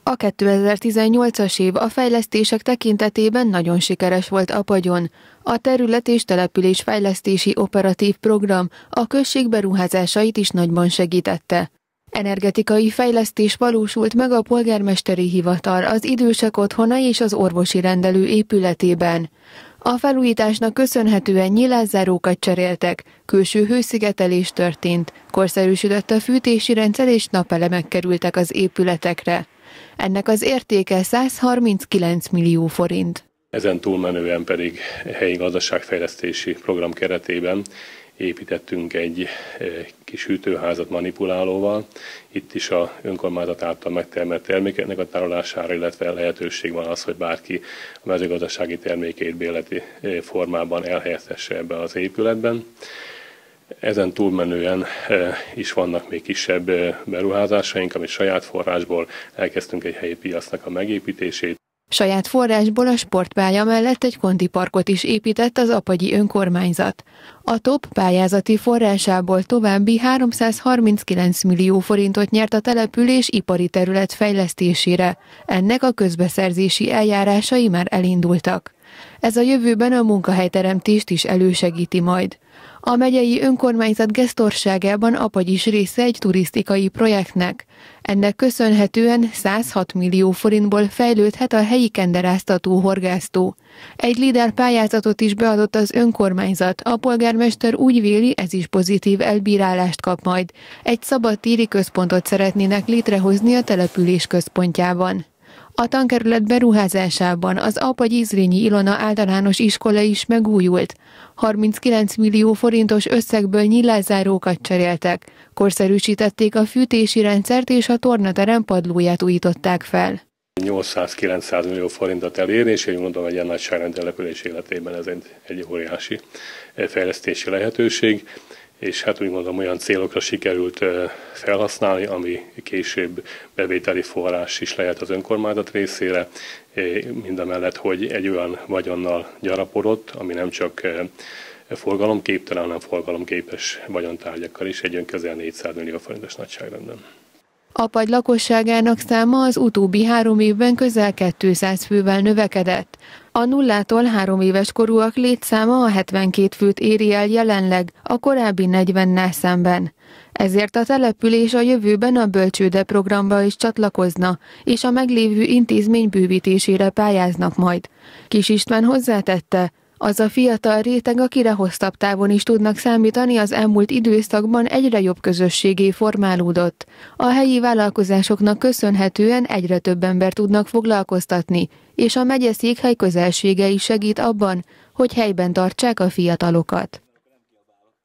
A 2018-as év a fejlesztések tekintetében nagyon sikeres volt Apagyon. A terület- és településfejlesztési operatív program a község beruházásait is nagyban segítette. Energetikai fejlesztés valósult meg a polgármesteri hivatal, az idősek otthona és az orvosi rendelő épületében. A felújításnak köszönhetően nyilászárókat cseréltek, külső hőszigetelés történt, korszerűsödött a fűtési rendszer és napelemek kerültek az épületekre. Ennek az értéke 139 millió forint. Ezen túlmenően pedig helyi gazdaságfejlesztési program keretében építettünk egy kis hűtőházat manipulálóval. Itt is az önkormányzat által megtermelt termékeknek a tárolására, illetve lehetőség van az, hogy bárki a mezőgazdasági termékeit bérleti formában elhelyezhesse ebbe az épületben. Ezen túlmenően is vannak még kisebb beruházásaink, amit saját forrásból elkezdtünk egy helyi piacnak a megépítését. Saját forrásból a sportpálya mellett egy kondiparkot is épített az apagyi önkormányzat. A TOP pályázati forrásából további 339 millió forintot nyert a település ipari terület fejlesztésére. Ennek a közbeszerzési eljárásai már elindultak. Ez a jövőben a munkahelyteremtést is elősegíti majd. A megyei önkormányzat gesztorságában Apagy is része egy turisztikai projektnek. Ennek köszönhetően 106 millió forintból fejlődhet a helyi kenderáztató horgásztó. Egy LEADER pályázatot is beadott az önkormányzat, a polgármester úgy véli, ez is pozitív elbírálást kap majd. Egy szabadtéri központot szeretnének létrehozni a település központjában. A tankerület beruházásában az Apagyi-Zrínyi Ilona általános iskola is megújult. 39 millió forintos összegből nyilászárókat cseréltek, korszerűsítették a fűtési rendszert és a tornaterem padlóját újították fel. 800-900 millió forintot elérni, és én mondom, egy ilyen nagyságrendű település életében ez egy óriási fejlesztési lehetőség. És hát úgy mondom, olyan célokra sikerült felhasználni, ami később bevételi forrás is lehet az önkormányzat részére, mindamellett, hogy egy olyan vagyonnal gyarapodott, ami nem csak forgalomképtelen, hanem forgalomképes vagyontárgyakkal is, egy közel 400 millió forintos nagyságrendben. Apagy lakosságának száma az utóbbi 3 évben közel 200 fővel növekedett. A 0-tól 3 éves korúak létszáma a 72 főt éri el jelenleg, a korábbi 40-nel szemben. Ezért a település a jövőben a bölcsőde programba is csatlakozna, és a meglévő intézmény bővítésére pályáznak majd. Kis István hozzátette, az a fiatal réteg, akire hosszabb távon is tudnak számítani, az elmúlt időszakban egyre jobb közösségé formálódott. A helyi vállalkozásoknak köszönhetően egyre több ember tudnak foglalkoztatni, és a megyeszékhely közelsége is segít abban, hogy helyben tartsák a fiatalokat.